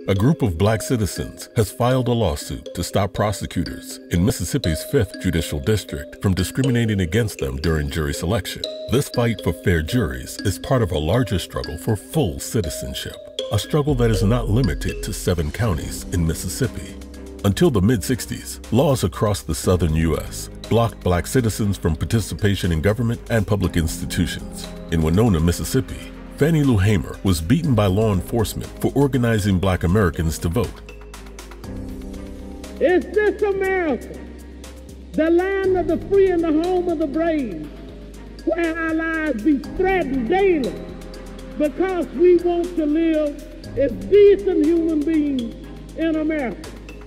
A group of black citizens has filed a lawsuit to stop prosecutors in Mississippi's 5th Judicial District from discriminating against them during jury selection. This fight for fair juries is part of a larger struggle for full citizenship, a struggle that is not limited to 7 counties in Mississippi. Until the mid-60s, laws across the southern U.S. blocked black citizens from participation in government and public institutions. In Winona, Mississippi, Fannie Lou Hamer was beaten by law enforcement for organizing black Americans to vote. Is this America, the land of the free and the home of the brave, where our lives be threatened daily because we want to live as decent human beings in America?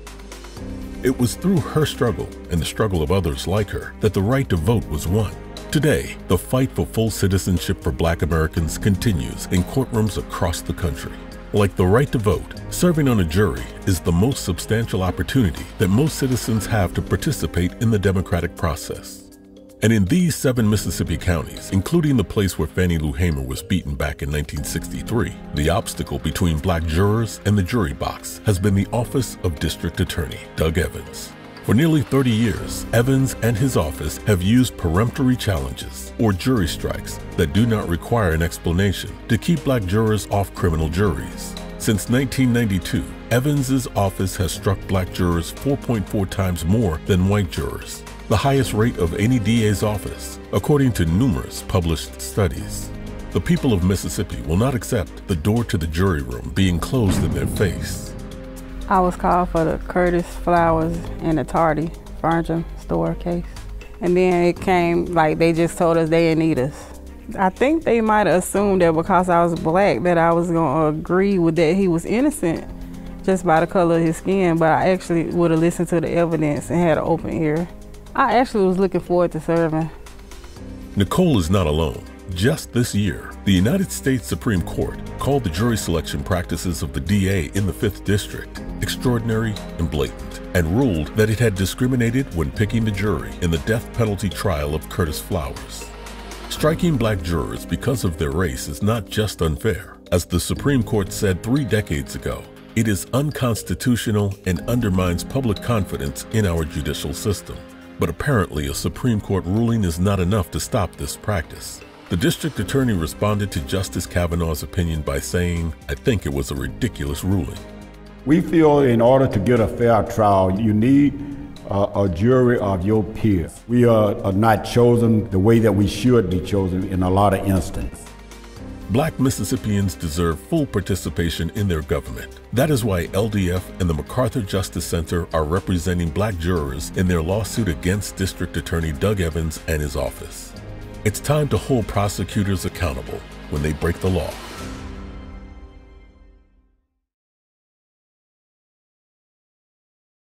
It was through her struggle and the struggle of others like her that the right to vote was won. Today, the fight for full citizenship for black Americans continues in courtrooms across the country. Like the right to vote, serving on a jury is the most substantial opportunity that most citizens have to participate in the democratic process. And in these 7 Mississippi counties, including the place where Fannie Lou Hamer was beaten back in 1963, the obstacle between black jurors and the jury box has been the office of District Attorney Doug Evans. For nearly 30 years, Evans and his office have used peremptory challenges, or jury strikes, that do not require an explanation to keep black jurors off criminal juries. Since 1992, Evans's office has struck black jurors 4.4 times more than white jurors, the highest rate of any DA's office, according to numerous published studies. The people of Mississippi will not accept the door to the jury room being closed in their face. I was called for the Curtis Flowers and the Tardy furniture store case. And then it came like they just told us they didn't need us. I think they might have assumed that because I was black that I was gonna agree with that he was innocent just by the color of his skin, but I actually would have listened to the evidence and had an open ear. I actually was looking forward to serving. Nicole is not alone. Just this year, the United States Supreme Court called the jury selection practices of the DA in the 5th District extraordinary and blatant, and ruled that it had discriminated when picking the jury in the death penalty trial of Curtis Flowers. Striking black jurors because of their race is not just unfair. As the Supreme Court said 3 decades ago, it is unconstitutional and undermines public confidence in our judicial system. But apparently a Supreme Court ruling is not enough to stop this practice. The district attorney responded to Justice Kavanaugh's opinion by saying, "I think it was a ridiculous ruling." We feel in order to get a fair trial, you need a jury of your peers. We are not chosen the way that we should be chosen in a lot of instances. Black Mississippians deserve full participation in their government. That is why LDF and the MacArthur Justice Center are representing black jurors in their lawsuit against District Attorney Doug Evans and his office. It's time to hold prosecutors accountable when they break the law.